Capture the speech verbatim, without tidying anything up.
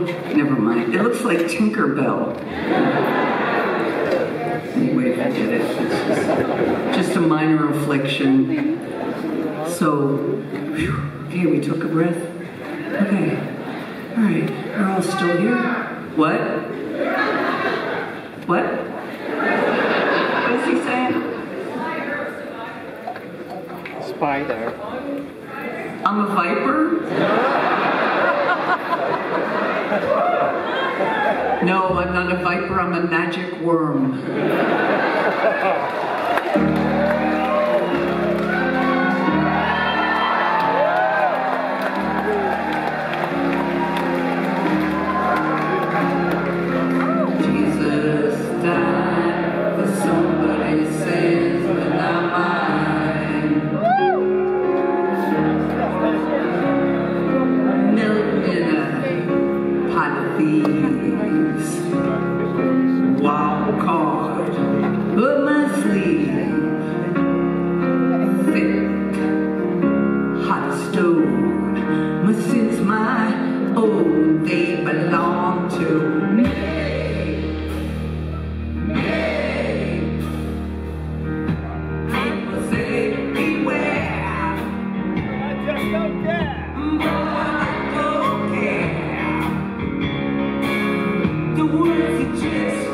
never mind. It looks like Tinkerbell. Anyway, forget it. It's just, just a minor affliction. So, whew, okay, we took a breath. Okay. All right, we're all still here. What? What? What is he saying? Spider. I'm a viper? No, I'm not a viper, I'm a magic worm. Jesus died for somebody's sins, but not mine. Milk in a pot of thieves. Wild card up my sleeve. Thick, hot stove. My sins, my own, they belong to me. People say beware. I just don't care. But I don't care. The words are just